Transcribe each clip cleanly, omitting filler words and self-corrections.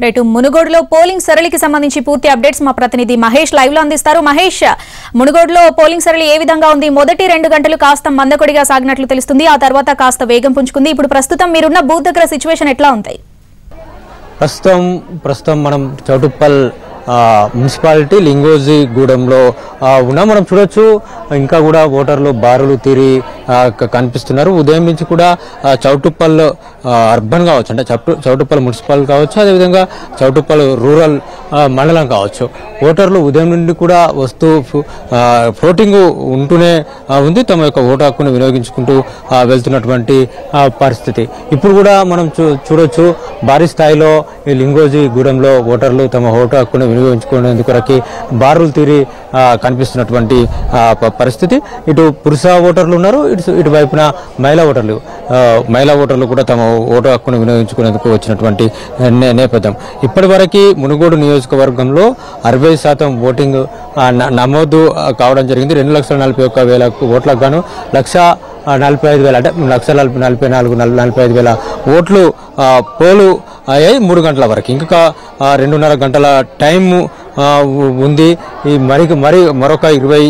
Rate మునుగోడులో polling సరళికి సంబంధించి పూర్తి అప్డేట్స్ మా ప్రతినిధి మహేష్ లైవ్ లో అందిస్తారు. మహేష్, మునుగోడులో పోలింగ్ సరళి ఏ విధంగా ఉంది? మొదటి 2 గంటలు కాస్త మందకొడిగా సాగినట్లు తెలుస్తుంది, ఆ తర్వాత కాస్త వేగం పుంజుకుంది. ఇప్పుడు ప్రస్తుతం మీరున్న బూత్ దగ్గర సిచ్యువేషన్ ఎట్లా ఉంది? ప్రస్తుతం మనం చౌటుప్పల్ మున్సిపాలిటీ లింగోజిగూడెంలో ఉన్నాం. మనం చూడొచ్చు ఇంకా కూడా ఓటర్లు బారులు తీరి కనిపిస్తున్నారు. ఉదయం నుంచి కూడా చౌటుప్పల్ అర్బన్ కావచ్చు, అంటే చౌటుప్పల్ మున్సిపల్ కావచ్చు, అదేవిధంగా చౌటుప్పల్ రూరల్ మండలం కావచ్చు, ఓటర్లు ఉదయం నుండి కూడా వస్తూ ఫ్లోటింగ్ ఉంటూనే ఉంది. తమ యొక్క ఓటు హక్కును వినియోగించుకుంటూ వెళ్తున్నటువంటి పరిస్థితి ఇప్పుడు కూడా మనం చూడొచ్చు. భారీ స్థాయిలో ఈ లింగోజిగూడెంలో ఓటర్లు తమ ఓటు హక్కును వినియోగించుకునేందుకు బారులు తీరి కనిపిస్తున్నటువంటి పరిస్థితి. ఇటు పురుష ఓటర్లు ఉన్నారు, ఇటు వైపున మహిళా ఓటర్లు కూడా తమ ఓటు హక్కును వినియోగించుకునేందుకు వచ్చినటువంటి నేపథ్యం. ఇప్పటి వరకు మునుగోడు నియోజకవర్గంలో 60% ఓటింగ్ నమోదు కావడం జరిగింది. 2,41,000 ఓట్లకు గాను 1,45,000 అంటే 1,44,000 ఓట్లు పోలు అయ్యాయి 3 గంటల వరకు. ఇంకా 2.5 గంటల టైం ఉంది. ఈ మరొక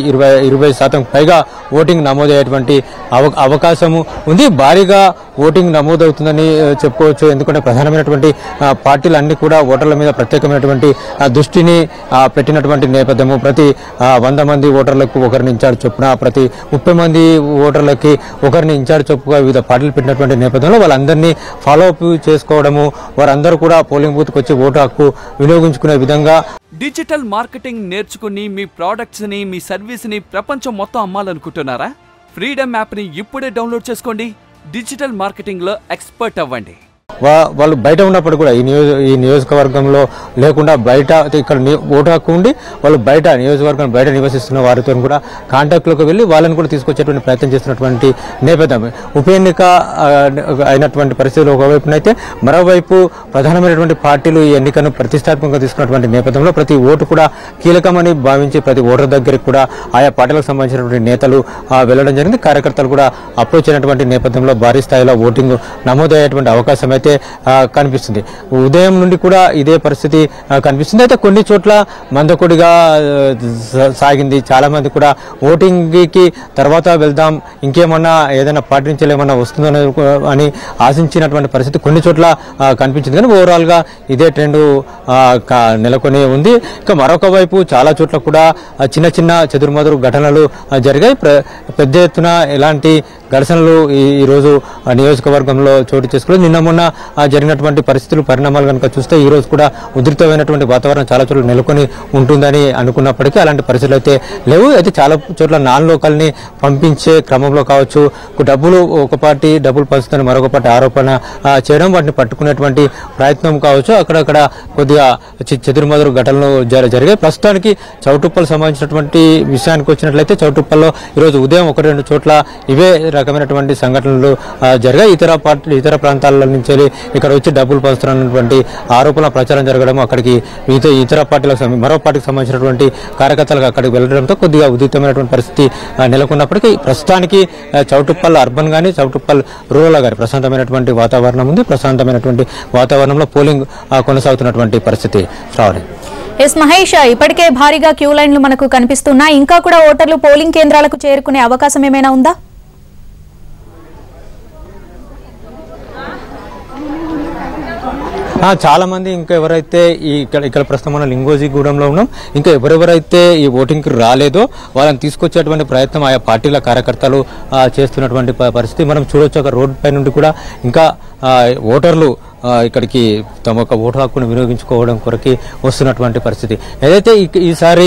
20% పైగా ఓటింగ్ నమోదయ్యేటువంటి అవకాశము ఉంది. భారీగా ఓటింగ్ నమోదవుతుందని చెప్పుకోవచ్చు. ఎందుకంటే ప్రధానమైనటువంటి పార్టీలు అన్ని కూడా ఓటర్ల మీద ప్రత్యేకమైనటువంటి దృష్టిని పెట్టినటువంటి నేపథ్యము. ప్రతి 100 మంది ఓటర్లకు ఒకరిని ఇన్ఛార్జ్ చొప్పున, ప్రతి 30 మంది ఓటర్లకి ఒకరిని ఇన్ఛార్జ్ చొప్పుగా వివిధ పార్టీలు పెట్టినటువంటి నేపథ్యంలో వాళ్ళందరినీ ఫాలో అప్ చేసుకోవడము, వారందరూ కూడా పోలింగ్ బూత్కి వచ్చి ఓటు హక్కు వినియోగించుకునే విధంగా డిజిటల్ మార్కెటింగ్ నేర్చుకుని మీ ప్రొడక్ట్స్ ని, మీ సర్వీస్ ని ప్రపంచం మొత్తం అమ్మాలనుకుంటున్నారా? ఫ్రీడమ్ యాప్ ని ఇప్పుడే డౌన్లోడ్ చేసుకోండి. డిజిటల్ మార్కెటింగ్ లో ఎక్స్పర్ట్ అవ్వండి. వాళ్ళు బయట ఉన్నప్పుడు కూడా ఈ నియోజకవర్గంలో లేకుండా బయట ఇక్కడ ఓటు హక్కు ఉండి వాళ్ళు నియోజకవర్గం బయట నివసిస్తున్న వారితో కూడా కాంటాక్ట్లోకి వెళ్ళి వాళ్ళని కూడా తీసుకొచ్చేటువంటి ప్రయత్నం చేస్తున్నటువంటి నేపథ్యం. ఉప ఎన్నిక అయినటువంటి పరిస్థితులు ఒకవైపునైతే, మరోవైపు ప్రధానమైనటువంటి పార్టీలు ఈ ఎన్నికను ప్రతిష్టాత్మకంగా తీసుకున్నటువంటి నేపథ్యంలో ప్రతి ఓటు కూడా కీలకమని భావించి ప్రతి ఓటర్ దగ్గరికి కూడా ఆయా పార్టీలకు సంబంధించినటువంటి నేతలు వెళ్లడం జరిగింది. కార్యకర్తలు కూడా అప్రోచ్ అయినటువంటి నేపథ్యంలో భారీ స్థాయిలో ఓటింగ్ నమోదయ్యేటువంటి అవకాశం అయితే కనిపిస్తుంది. ఉదయం నుండి కూడా ఇదే పరిస్థితి కనిపిస్తుంది. అయితే కొన్ని చోట్ల మందకొడిగా సాగింది. చాలా మంది కూడా ఓటింగ్ కి తర్వాత వెళ్దాం, ఇంకేమన్నా ఏదైనా పార్టీ నుంచి ఏమన్నా వస్తుందని అని ఆశించినటువంటి పరిస్థితి కొన్ని చోట్ల కనిపించింది. కానీ ఓవరాల్ గా ఇదే ట్రెండ్ నెలకొని ఉంది. ఇక మరొక వైపు చాలా చోట్ల కూడా చిన్న చిన్న చెదురుమదురు ఘటనలు జరిగాయి. పెద్ద ఎత్తున ఎలాంటి ఘర్షణలు ఈ రోజు నియోజకవర్గంలో చోటు చేసుకోలేదు. నిన్న మొన్న జరిగినటువంటి పరిణామాలు కనుక చూస్తే ఈ రోజు కూడా ఉధృతమైనటువంటి వాతావరణం చాలా చోట్ల నెలకొని ఉంటుందని అనుకున్నప్పటికీ అలాంటి పరిస్థితులు అయితే లేవు. అయితే చాలా చోట్ల నాన్ లోకల్ని పంపించే క్రమంలో కావచ్చు, డబ్బులు ఒక పార్టీ డబ్బులు పంచుతాను మరొక పార్టీ ఆరోపణ చేయడం, వాటిని పట్టుకునేటువంటి ప్రయత్నం కావచ్చు, అక్కడక్కడ కొద్దిగా చెదురుమదురు ఘటనలు జరిగాయి. ప్రస్తుతానికి చౌటుప్పల్ సంబంధించినటువంటి విషయానికి వచ్చినట్లయితే చౌటుప్పల్లో ఈరోజు ఉదయం 1-2 చోట్ల ఇవే రకమైనటువంటి సంఘటనలు జరిగాయి. ఇతర ప్రాంతాల నుంచి ఇక్కడ వచ్చి డబ్బులు పంచుతున్నటువంటి ఆరోపణల ప్రచారం జరగడం, అక్కడికి ఇతర పార్టీలకు మరో పార్టీకి సంబంధించినటువంటి కార్యకర్తలకు అక్కడికి వెళ్లడంతో కొద్దిగా ఉద్రిక్తమైనటువంటి పరిస్థితి నెలకొన్నప్పటికీ ప్రస్తుతానికి చౌటుప్పల్ అర్బన్ కానీ చౌటుప్పల్ రూరల్ కానీ ప్రశాంతమైనటువంటి వాతావరణం ఉంది. ప్రశాంతమైనటువంటి వాతావరణంలో పోలింగ్ కొనసాగుతున్నటువంటి పరిస్థితి. శ్రావణి. ఎస్ మహేష్, ఇప్పటికే భారీగా క్యూ లైన్లు మనకు కనిపిస్తున్నాయి. ఇంకా కూడా ఓటర్లు పోలింగ్ కేంద్రాలకు చేరుకునే అవకాశం ఏమైనా ఉందా? చాలా మంది ఇంకా ఎవరైతే ఇక్కడ ప్రస్తుతం మన లింగోజిగూడెంలో ఉన్నాం, ఇంకా ఎవరెవరైతే ఈ ఓటింగ్ కి రాలేదో వాళ్ళని తీసుకొచ్చేటువంటి ప్రయత్నం ఆయా పార్టీల కార్యకర్తలు చేస్తున్నటువంటి పరిస్థితి మనం చూడొచ్చు. ఒక రోడ్డు పై నుండి కూడా ఇంకా ఓటర్లు ఇక్కడికి తమ యొక్క ఓటు హక్కును వినియోగించుకోవడం కొరకి వస్తున్నటువంటి పరిస్థితి. ఏదైతే ఈసారి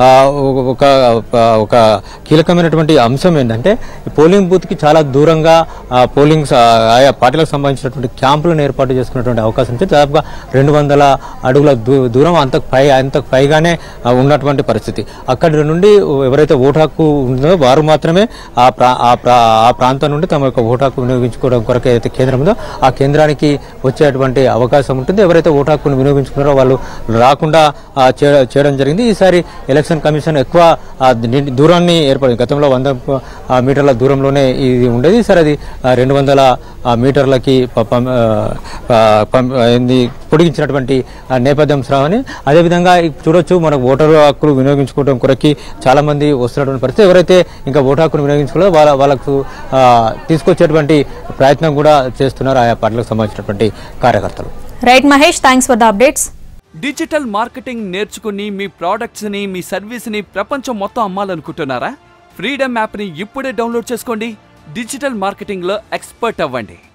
ఒక కీలకమైనటువంటి అంశం ఏంటంటే పోలింగ్ బూత్ కి చాలా దూరంగా ఆయా పార్టీలకు సంబంధించినటువంటి క్యాంపులను ఏర్పాటు చేసుకున్నటువంటి అవకాశం ఉంది. దాదాపుగా 200 అడుగుల దూరం అంతకు పైగానే ఉన్నటువంటి పరిస్థితి. అక్కడి నుండి ఎవరైతే ఓటు హక్కు ఉందో వారు మాత్రమే ఆ ప్రాంతం నుండి తమ యొక్క ఓటు హక్కు వినియోగించుకోవడం కొరకు ఏదైతే కేంద్రం ఉందో ఆ కేంద్రానికి వచ్చేటువంటి అవకాశం ఉంటుంది. ఎవరైతే ఓటు హక్కును వినియోగించుకున్నారో వాళ్ళు రాకుండా చేయడం జరిగింది. ఈసారి ఎలక్షన్ కమిషన్ ఎక్కువ దూరాన్ని ఏర్పడింది. గతంలో 100 మీటర్ల దూరంలోనే ఇది ఉండేది. ఈసారి అది 200 మీటర్లకి పొడిగించినటువంటి నేపథ్యం శ్రావణి. అదేవిధంగా చూడొచ్చు మనకు ఓటరు హక్కులు వినియోగించుకోవడం కొరకి చాలా మంది వస్తున్నటువంటి పరిస్థితి. ఎవరైతే ఇంకా ఓటు హక్కును వినియోగించుకోలేదో వాళ్ళకు తీసుకొచ్చేటువంటి ప్రయత్నం కూడా చేస్తున్నారు ఆయా పార్టీలకు సంబంధించినటువంటి కార్యకర్తలు. Right Mahesh, thanks for the updates. Digital marketing నేర్చుకుని మీ ప్రోడక్ట్స్ ని మీ సర్వీస్ ని ప్రపంచం మొత్తం అమ్మాలనుకుంటున్నారా? ఫ్రీడమ్ యాప్ ని ఇప్పుడే డౌన్లోడ్ చేసుకోండి. డిజిటల్ మార్కెటింగ్ లో ఎక్స్పర్ట్ అవ్వండి.